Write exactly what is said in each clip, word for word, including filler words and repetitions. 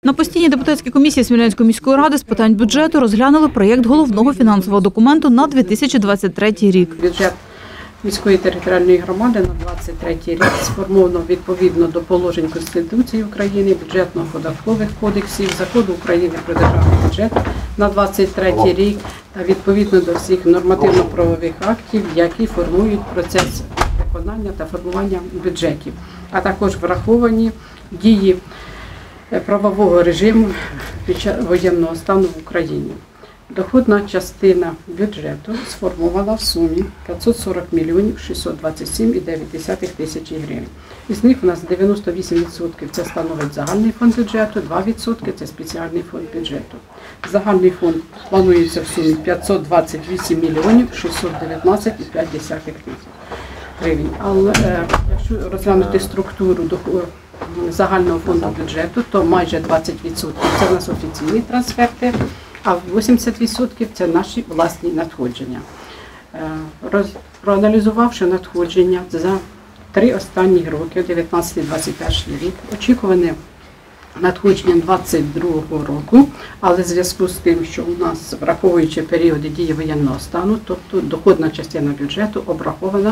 На постійній депутатській комісії Смілянської міської ради з питань бюджету розглянули проєкт головного фінансового документу на дві тисячі двадцять третій рік. Бюджет міської територіальної громади на двадцять третій рік сформовано відповідно до положень Конституції України, бюджетно-податкових кодексів, Закону України про державний бюджет на двадцять третій рік та відповідно до всіх нормативно-правових актів, які формують процес виконання та формування бюджетів, а також враховані дії правового режиму під час воєнного стану в Україні. Доходна частина бюджету сформована в сумі п'ятсот сорок мільйонів шістсот двадцять сім і дев'ять десятих тисячі гривень. Із них у нас дев'яносто вісім відсотків це становить загальний фонд бюджету, два відсотки це спеціальний фонд бюджету. Загальний фонд планується в сумі п'ятсот двадцять вісім мільйонів шістсот дев'ятнадцять і п'ять десятих тисяч гривень. Але е, якщо розглянути структуру загального фонду бюджету, то майже двадцять відсотків це в нас офіційні трансферти, а вісімдесят відсотків це наші власні надходження. Роз, проаналізувавши надходження за три останні роки, дев'ятнадцятий двадцять перший рік, очікуване надходження двадцять другого року, але в зв'язку з тим, що у нас, враховуючи періоди дії воєнного стану, тобто доходна частина бюджету обрахована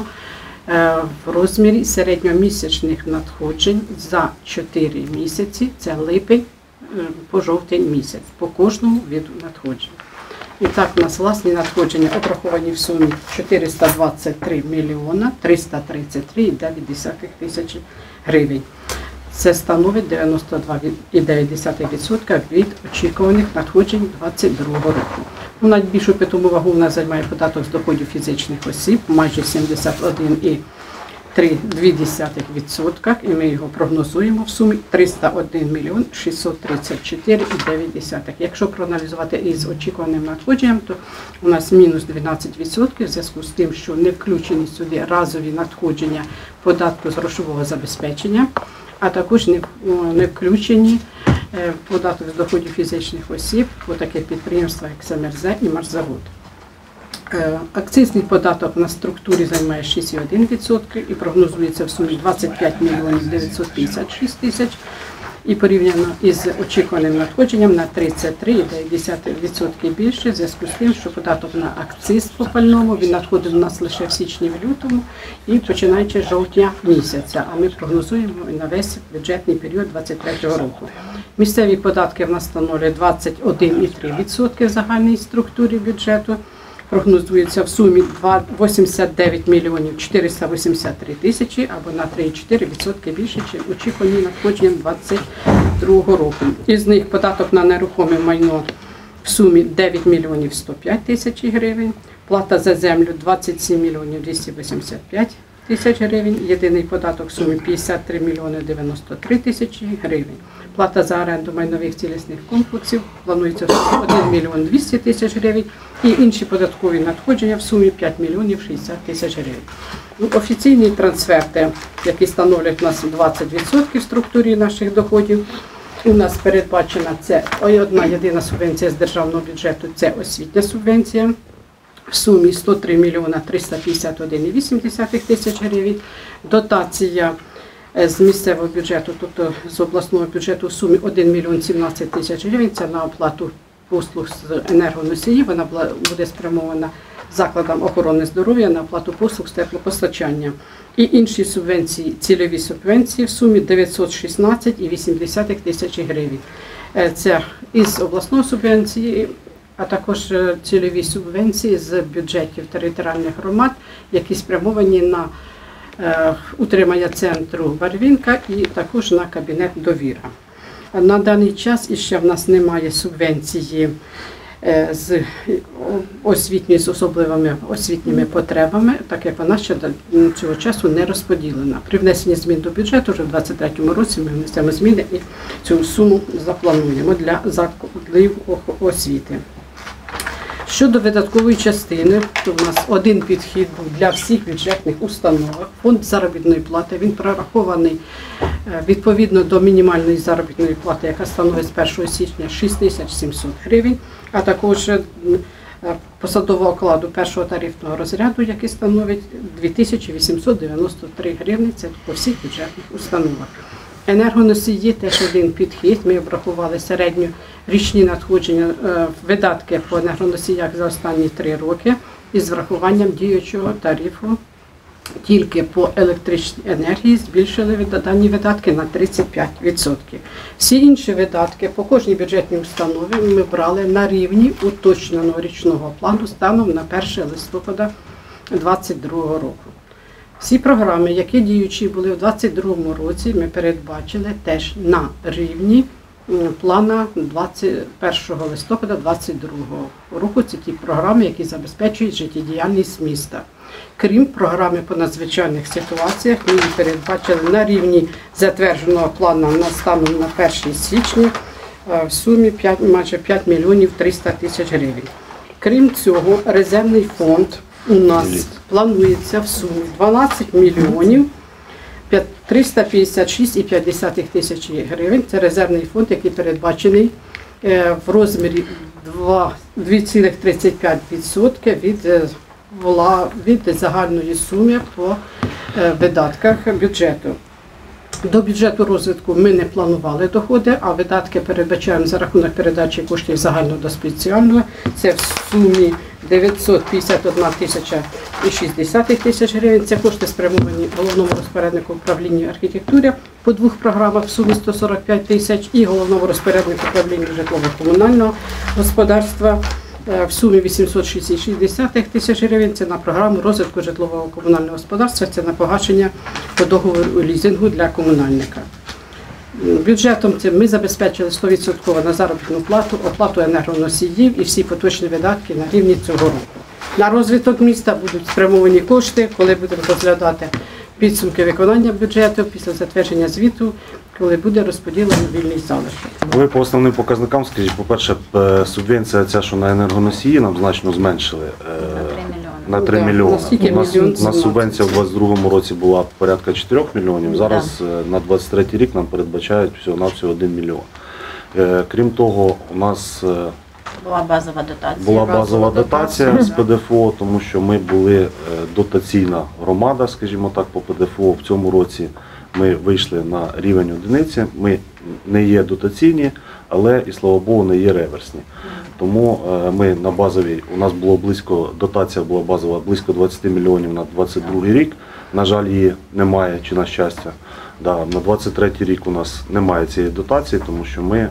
в розмірі середньомісячних надходжень за чотири місяці, це липень по жовтень місяць, по кожному виду надходжень. І так, у нас власні надходження обраховані в сумі чотириста двадцять три мільйона триста тридцять три і дев'ять десятих тисячі гривень. Це становить дев'яносто два і дев'ять десятих відсотка від очікуваних надходжень двадцять другого року. У найбільшу питому вагу у нас займає податок з доходів фізичних осіб, майже сімдесят один і три десятих відсотка, і ми його прогнозуємо в сумі триста один мільйон шістсот тридцять чотири і дев'ять десятих. Якщо проаналізувати із очікуваним надходженням, то у нас мінус дванадцять відсотків в зв'язку з тим, що не включені сюди разові надходження податку з грошового забезпечення, а також не, не включені податок з доходів фізичних осіб по таких підприємствах, як СМРЗ і Марзавод. Акцизний податок на структурі займає шість цілих одна десята відсотка і прогнозується в сумі двадцять п'ять мільйонів дев'ятсот п'ятдесят шість тисяч і порівняно із очікуваним надходженням на тридцять три цілих дев'ять десятих відсотка більше, в зв'язку з тим, що податок на акциз по пальному, він надходив у нас лише в січні, в лютому і починаючи з жовтня місяця, а ми прогнозуємо на весь бюджетний період двадцять третього року. Місцеві податки в нас становлять двадцять один цілих три десятих відсотка в загальній структурі бюджету. Прогнозується в сумі вісімдесят дев'ять мільйонів чотириста вісімдесят три тисячі або на три цілих чотири десятих відсотка більше, ніж очікувані надходження двадцять другого року. Із них податок на нерухоме майно в сумі дев'ять мільйонів сто п'ять тисяч гривень, плата за землю двадцять сім мільйонів двісті вісімдесят п'ять тисяч гривень, єдиний податок в сумі п'ятдесят три мільйони дев'яносто три тисячі гривень. Плата за оренду майнових цілісних комплексів планується один мільйон двісті тисяч гривень і інші податкові надходження в сумі п'ять мільйонів шістдесят тисяч гривень. Ну, офіційні трансферти, які становлять у нас двадцять відсотків в структурі наших доходів, у нас передбачена це одна єдина субвенція з державного бюджету, це освітня субвенція. В сумі сто три мільйони триста п'ятдесят один цілих вісім десятих тисяч гривень, дотація з місцевого бюджету, тобто з обласного бюджету в сумі один мільйон сімнадцять тисяч гривень, це на оплату послуг з енергоносіїв, вона буде спрямована закладам охорони здоров'я на оплату послуг з теплопостачання. І інші субвенції, цільові субвенції в сумі дев'ятсот шістнадцять цілих вісім десятих тисяч гривень. Це із обласної субвенції, а також цільові субвенції з бюджетів територіальних громад, які спрямовані на е, утримання центру Барвінка і також на кабінет «Довіра». На даний час іще в нас немає субвенції е, з освітньої, з особливими освітніми потребами, так як вона ще до цього часу не розподілена. При внесенні змін до бюджету вже в двадцять третьому році ми внесемо зміни і цю суму заплануємо для закладів освіти. Щодо видаткової частини, то у нас один підхід був для всіх бюджетних установ. Фонд заробітної плати, він прорахований відповідно до мінімальної заробітної плати, яка становить з першого січня шість тисяч сімсот гривень, а також посадового окладу першого тарифного розряду, який становить дві тисячі вісімсот дев'яносто три гривні, це по всіх бюджетних установах. Енергоносії теж один підхід. Ми обрахували середньорічні надходження, е, видатки по енергоносіях за останні три роки із врахуванням діючого тарифу. Тільки по електричній енергії збільшили від- дані видатки на тридцять п'ять відсотків. Всі інші видатки по кожній бюджетній установі ми брали на рівні уточненого річного плану станом на перше листопада дві тисячі двадцять другого року. Всі програми, які діючі були в двадцять другому році, ми передбачили теж на рівні м, плана двадцять першого листопада двадцять другого року. Це ті програми, які забезпечують життєдіяльність міста. Крім програми по надзвичайних ситуаціях, ми її передбачили на рівні затвердженого плану на станом на перше січня е, в сумі п'ять, майже п'ять мільйонів триста тисяч гривень. Крім цього, резервний фонд у нас планується в сумі дванадцять мільйонів триста п'ятдесят шість цілих п'ять десятих тисячі гривень. Це резервний фонд, який передбачений е, в розмірі два цілих тридцять п'ять відсотків від е, була від загальної суми по е, видатках бюджету. До бюджету розвитку ми не планували доходи, а видатки передбачаємо за рахунок передачі коштів загального до спеціального. Це в сумі дев'ятсот п'ятдесят одна тисяча і шість тисяч гривень. Це кошти спрямовані головному розпоряднику управління архітектури по двох програмах в сумі сто сорок п'ять тисяч і головному розпоряднику управління житлово-комунального господарства в сумі вісімсот шість тисяч гривень. Це на програму розвитку житлового комунального господарства, це на погашення по договору лізингу для комунальника. Бюджетом цим ми забезпечили сто відсотків на заробітну плату, оплату енергоносіїв і всі поточні видатки на рівні цього року. На розвиток міста будуть спрямовані кошти, коли будемо розглядати підсумки виконання бюджету після затвердження звіту, коли буде розподілено вільний залишок. Ви по основним показникам, скажіть, по-перше, е, субвенція ця, що на енергоносії, нам значно зменшили е, на три Да, мільйони. наскільки У нас, мільйон у нас сімнадцять? субвенція в двадцять другому році була порядка чотирьох мільйонів, зараз е, на двадцять третій рік нам передбачають всього-навсього один мільйон. Е, Крім того, у нас е, Була базова дотація. була базова дотація, дотація з да. Пе Де Еф О, тому що ми були е, дотаційна громада, скажімо так, по Пе Де Еф О. В цьому році ми вийшли на рівень одиниці. Ми не є дотаційні, але і слава Богу, не є реверсні. Тому е, ми на базовій, у нас було близько, дотація була базова близько двадцять мільйонів на двадцять другий рік. На жаль, її немає, чи на щастя. Да, на двадцять третій рік у нас немає цієї дотації, тому що ми е,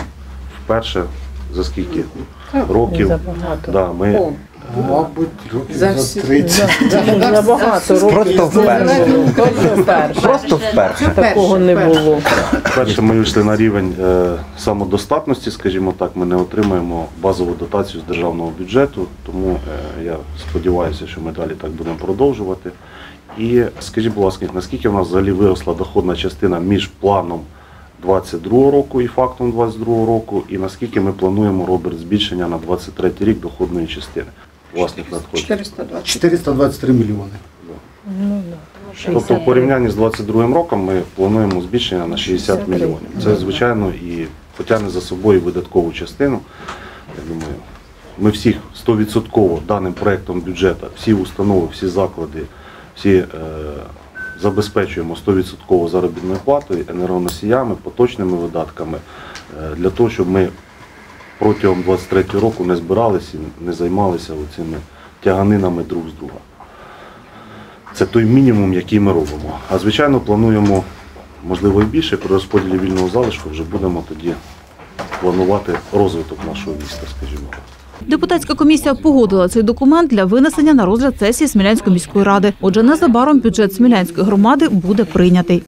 вперше за скільки років, да, ми Мабуть, років За за всі- тридцять. Набагато років. Просто вперше. Точно вперше. Просто вперше. Такого не було. Перше, ми вийшли на рівень е, самодостатності, скажімо так, ми не отримаємо базову дотацію з державного бюджету, тому е, я сподіваюся, що ми далі так будемо продовжувати. І скажіть, будь ласка, наскільки в нас взагалі виросла доходна частина між планом двадцять другого року і фактом двадцять другого року, і наскільки ми плануємо робити збільшення на двадцять третій рік доходної частини власних надходжень? чотириста двадцять. чотириста двадцять три мільйони. Тобто в порівнянні з двадцять другим роком ми плануємо збільшення на шістдесят мільйонів. Це, звичайно, і потягне за собою видаткову частину. Я думаю, ми всіх сто відсотків даним проєктом бюджету, всі установи, всі заклади, всі е, забезпечуємо сто відсотків заробітною платою, енергоносіями, поточними видатками, е, для того, щоб ми протягом двадцять третього року не збиралися і не займалися оцими тяганинами друг з друга. Це той мінімум, який ми робимо. А звичайно, плануємо, можливо, і більше, при розподілі вільного залишку вже будемо тоді планувати розвиток нашого міста, скажімо так. Депутатська комісія погодила цей документ для винесення на розгляд сесії Смілянської міської ради. Отже, незабаром бюджет Смілянської громади буде прийнятий.